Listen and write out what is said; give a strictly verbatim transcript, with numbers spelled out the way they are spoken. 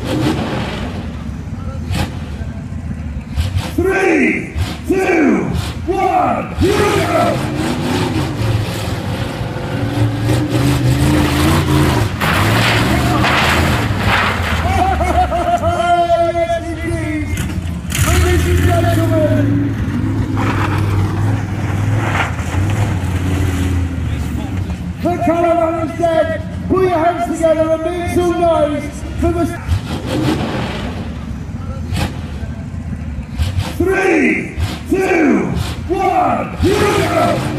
Three, two, one, here we go! The caravan is dead. Put your hands together and make some noise for the... Three, two, one, here we go!